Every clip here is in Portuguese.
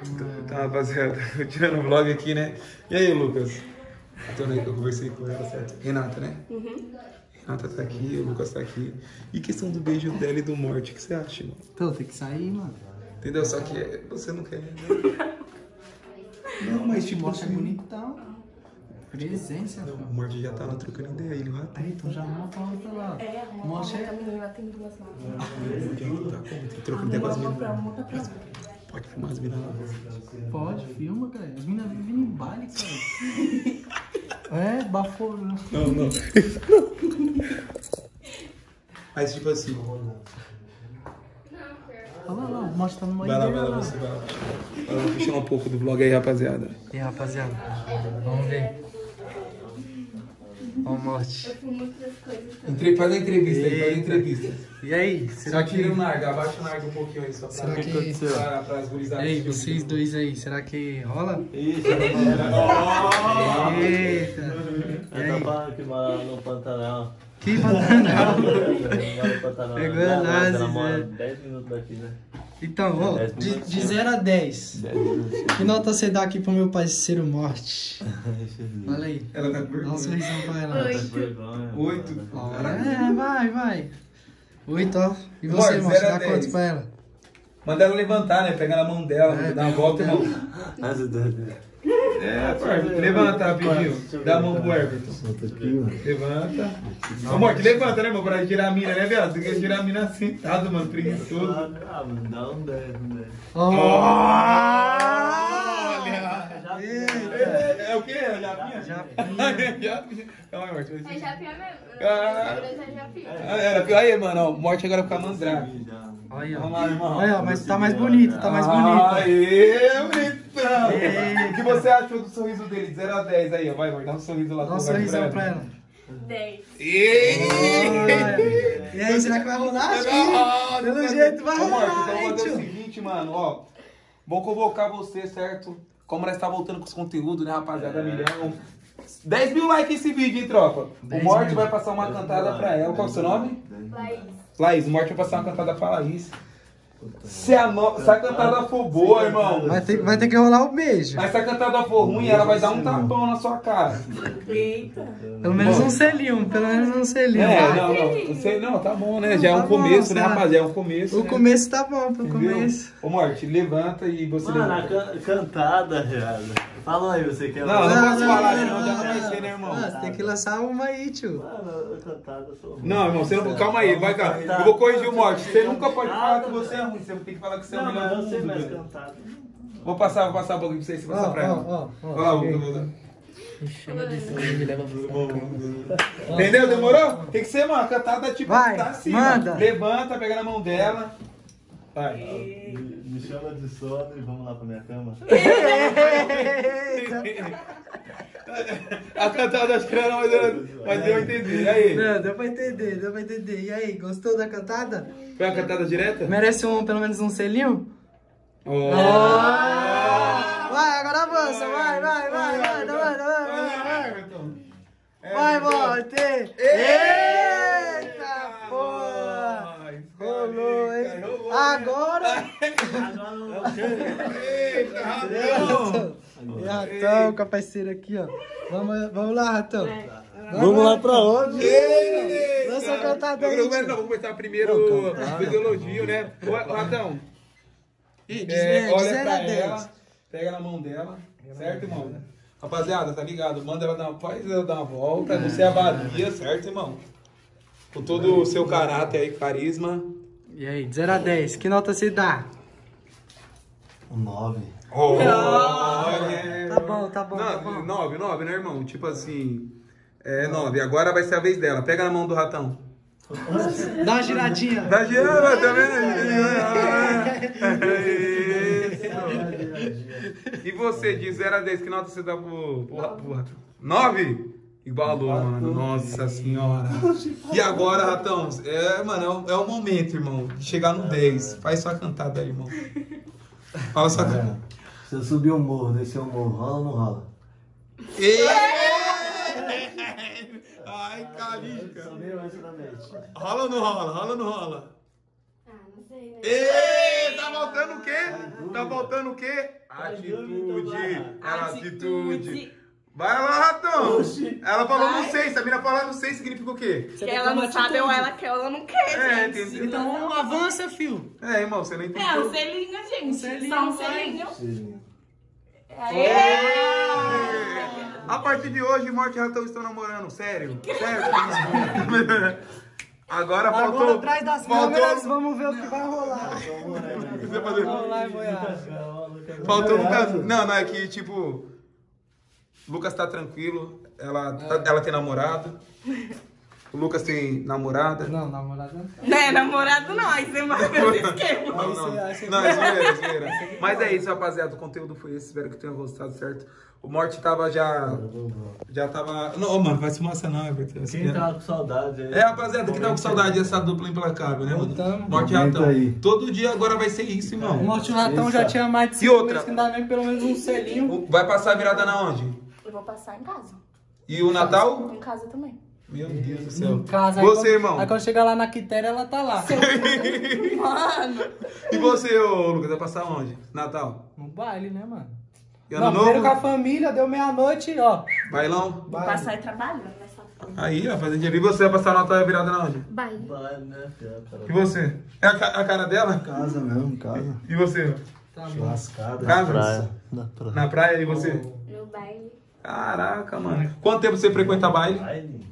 Tá, rapaziada, tirando o vlog aqui, né? E aí, Lucas? Então, eu conversei com ela, certo? Renata, né? Uhum. Renata tá aqui, o Lucas tá aqui. E questão do beijo dela e do Morte, o que você acha, mano? Então, tem que sair, mano. Entendeu? Só que você não quer, né? Não, mas tipo Mostra assim... bonitão. Presença, Não, filho. o Morte já tá lá trocando ideia, ele vai Aí, então já monta a outra lá. É, Mostra a menina tem duas lá. Tem trocando ideia com as Uma meninas. pra pra Pode filmar as meninas lá. Pode, filma, cara. As meninas vivem em baile, cara. É, bafou. Não. Mas tipo assim... Olha lá, mostrando uma Vai lá, ideia lá. você vai lá. Vamos puxar um pouco do vlog aí, rapaziada. E aí, rapaziada, vamos ver. Ó, Morte. Eu fui muitas coisas também. Faz a entrevista aí, faz a entrevista. E aí, Só será tira o que... Narga, abaixa o Narga um pouquinho aí, só pra Será que... para as gurizadas. E aí, vocês dois aí, será que rola? Ixi, Eita. eu tô falando que mora no Pantanal. Que Pantanal. Mora no Pantanal. Pegou Ela análise, mora né? 10 minutos daqui, né? Então, ó, de 0 a 10. 10 minutos. Que nota você dá aqui pro meu parceiro Morte? Olha aí. Ela tá com Dá um vergonha. sorrisão pra ela. Oi. Vergonha. 8. Ó, vai. 8, ó. E você, Amor, Morte, 0 a dá 10. quantos pra ela? Manda ela levantar, né? Pega na mão dela, dá uma volta, irmão. Nossa, Deus. É, parça. Levanta, rapidinho. Dá a mão pro Everton. Levanta. Ô, Morte, levanta, né, irmão? Pra girar a mina, né, viado? Você quer girar a mina sentado, mano, preguiçoso. Ah, mano, dá um 10, um 10. É o quê? É japinha? Japinha. Calma aí, Morte. É japinha mesmo. Ah. É japinha. Aí, mano, ó, Morte agora fica mandrake. Olha, Vamos lá, irmão. Olha, mas tá mais bonito, tá mais bonito. Aê, bonitão! O que você achou do sorriso dele? De 0 a 10 aí, ó. Vai, dá um sorriso lá. Dá um sorrisão pra ela. 10. Olha. E aí, será que vai rolar? Acho que pelo jeito vai Ô, Morte, rolar, então hein, vamos fazer o tio? seguinte, mano, ó. Vou convocar você, certo? Como nós tá voltando com os conteúdos, né, rapaziada? Milhão. 10 mil likes nesse vídeo, hein, tropa? O 10 Morte mil. vai passar uma cantada pra ela. Qual é o seu nome? Laís. Laís, o Morte vai passar uma cantada pra Laís. Se a cantada for boa, irmão. Vai ter que rolar o beijo. Mas se a cantada for ruim, ela vai dar um tapão na sua cara. Eita. Pelo menos um selinho, pelo menos um selinho. É, vai. não. Você, não, tá bom, né? Já é um Tá começo, bom, né, tá. rapaziada? É um começo. O né? começo tá bom, pro Entendeu? começo. Ô, Morte, levanta e você Mano, a levanta. cantada, viado. Fala aí, você quer... Não posso falar, senão já não vai ser, né, irmão? Você tem que lançar uma aí, tio. Mano, a cantada eu sou ruim. Não, irmão, você não. Calma aí, vai cá. Eu vou corrigir o Morte. Você nunca pode falar que você é ruim. Você tem que falar que você é o Não, melhor mas do eu sei mundo, mais velho. cantada. Vou passar um pouquinho pra você, você passar pra ela. Olha lá, vou dar. Entendeu? Demorou? Tem que ser, mano, cantada tipo, Vai, tá assim, manda. ó. Levanta, pega na mão dela. Vai. Me chama de sono e vamos lá pra minha cama. A cantada acho que era, mas deu a entender. E aí? Não, deu pra entender, deu pra entender. E aí, gostou da cantada? Foi uma cantada direta? Merece pelo menos um selinho? Oh. Vai, agora avança, vai. Vai, Morte! Eita, porra! Rolou, hein? Agora! Eita, Ratão! E Ratão com a parceira aqui, ó. Vamos lá, Ratão. Vamos lá pra onde? Lança a cantada aí, Não, tio. vamos começar primeiro o elogio, né? Ô, Ratão, olha pra ela, pega na mão dela, certo, irmão? Rapaziada, tá ligado? Manda ela faz ela dar uma volta, não ser avalia, certo, irmão? Com todo o seu caráter aí, carisma. E aí, de 0 a 10, que nota você dá? Um 9. Tá bom. 9, né, irmão? Tipo assim, 9. Agora vai ser a vez dela. Pega na mão do Ratão. Dá uma giradinha. Tá girando, tá vendo? E você, de 0 a 10, que nota você dá pro Ratão? 9? Igualou, mano. Nossa senhora. E agora, Ratão? Mano, é o momento, irmão. De chegar no 10. Faz sua cantada aí, irmão. Fala sua cantada. Se eu subir o morro, descer o morro, rola ou não rola? Ai, carica. Só veio essa na mente. Rola ou não rola? Rola ou não rola? Ah, não sei, né? Ê, tá faltando o quê? Tá faltando o quê? Atitude. Atitude. Vai lá, Ratão. Ela falou não sei. Se a mina falar não sei, significa o quê? Que ela não sabe ou ela quer ou ela não quer, gente. Entendeu? Então avança, fio. Irmão, você não entendeu. É, um selinho, gente. Só um selinho. A partir de hoje, Morte e Ratão estão namorando. Sério. Sério. Agora faltou... Agora atrás das câmeras, vamos ver o que vai rolar. Vamos lá, Goiás. Faltou o Lucas. Não, é que tipo... Lucas tá tranquilo. Ela tem namorado. O Lucas tem namorada. Não, namorada não. Não é namorado não, aí você marca o esquema. Não, é zoeira. Mas é isso, rapaziada. O conteúdo foi esse. Espero que tenham gostado, certo? O Morte tava já tava... Não, mano, vai se massa não, Everton. Quem tava com saudade aí? Rapaziada, quem tava com saudade dessa dupla implacável, né, mano? Morte e Ratão. Todo dia agora vai ser isso, irmão. O Morte e Ratão já tinha mais de 5 meses que ainda vem pelo menos um selinho. Vai passar a virada na onde? Eu vou passar em casa. E o Natal? Em casa também. Meu Deus do céu. Em casa. Você, irmão? Aí quando chegar lá na Quitéria, ela tá lá. Mano. E você, ô Lucas, vai passar onde? Natal? No baile, né, mano? E ano novo? Primeiro com a família, deu meia-noite, ó. Bailão? Vou passar e trabalhando nessa forma. Aí, ó, fazendo dinheiro. E você vai passar o Natal e a virada na onde? Baile. Vai, né, filha? E você? É a cara dela? Casa mesmo, casa. E você? Tá bom. Churrascada. Casa? Na praia. Na praia, e você? No baile. Caraca, mano. Quanto tempo você frequenta baile? Baile?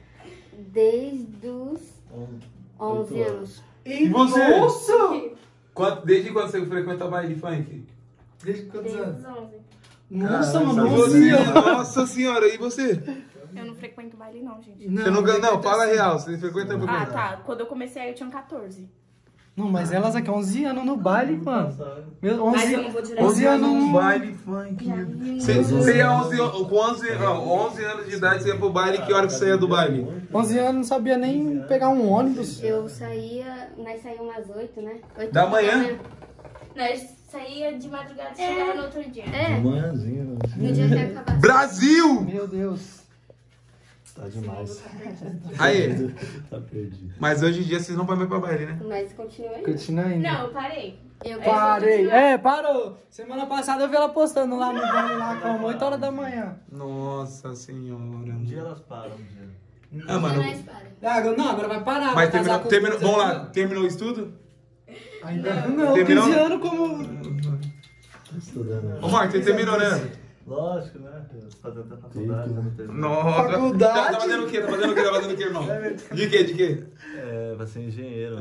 Desde os 11 anos. E você? Nossa! Desde quando você frequenta baile funk? Desde quantos Desde anos? os 11. Nossa, E mano, você? 11 anos. Nossa senhora, e você? Eu não frequento baile não, gente. Você não fala real, você frequenta por quê? Ah, tá. Quando eu comecei aí eu tinha 14. Não, mas elas aqui, 11 anos no baile, mano. Meu, 11, Mas eu não vou direto. 11 anos num no baile funk. Você ia com 11 anos de idade, você ia pro baile, que hora que você ia do baile? 11 anos não sabia nem pegar um ônibus. Eu saía, nós saímos umas 8, né? 8 Da manhã? Nós saía de madrugada e chegava no outro dia. É, Manhãzinho, no dia que acabar. Brasil! Meu Deus. tá demais. Aí, Tá perdido. mas hoje em dia vocês não vão mais pra baile, né? Mas continua aí. Continua ainda. Não, eu parei. Eu Parei. Parou. Semana passada eu vi ela postando lá no baile, lá com 8 horas da manhã. Nossa senhora. Um dia elas param, um dia. Ah, mano. nós para. Não, agora vai parar. Mas vai casar com terminou, os vamos lá, 15 terminou o estudo? Ainda não, Terminou? 15 anos como... Tô estudando. Ô, Marco, você terminou, né? Lógico, né? Fazendo a faculdade, não terminou. Nossa. Faculdade? Tá fazendo o quê? Tá fazendo o quê, irmão? De quê? De quê? É, vai ser engenheiro.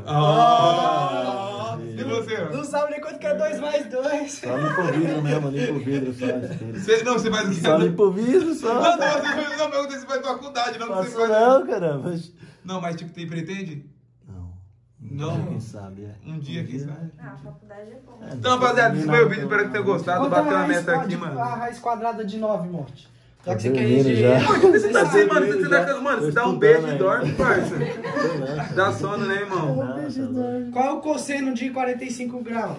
E você? Não sabe nem quanto que é 2 mais 2. Só limpa o vidro mesmo, limpa o vidro só. Você faz o quê? Só limpa o vidro só. Não, você perguntei se faz faculdade, não que você Faço faz. não, caramba. Não, mas tipo, tem pretende? Não. Não. Quem sabe, é. Um dia, quem sabe? Ah, a faculdade é bom. Então, rapaziada, esse foi o vídeo, espero que tenham gostado. Bateu a meta aqui, mano. A raiz quadrada de 9, Morte. Já que você Tá quer dormindo engenheiro. já. Você tá assim, mano, você dá, mano, você dá um beijo e Tô dorme, parça. estudando. Dá sono, né, irmão? Qual é o cosseno de 45 graus?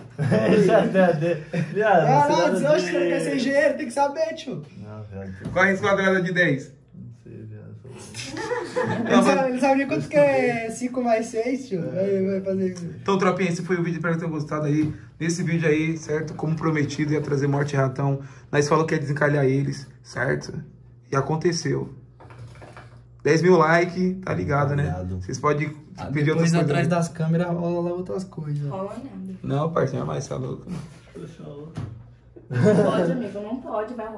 Viado, Caralho, hoje você não quer ser engenheiro, tem que saber, tio. Não, viado. Qual a raiz quadrada de 10? Não sei, viado. Ele sabe nem quanto que é 5 mais 6, tio. Vai fazer isso. Então, tropinha, esse foi o vídeo, espero que tenham gostado aí. Nesse vídeo aí, certo? Como prometido, ia trazer Morte e Ratão. Nós falamos que ia desencalhar eles, certo? E aconteceu. 10 mil likes, tá ligado, né? Obrigado. Vocês podem pedir outras Depois coisas. atrás das câmeras rola outras coisas. Rola nada. Não, parceiro, mas tá louco. Fechou. Não pode, amigo, não pode, vai rolar.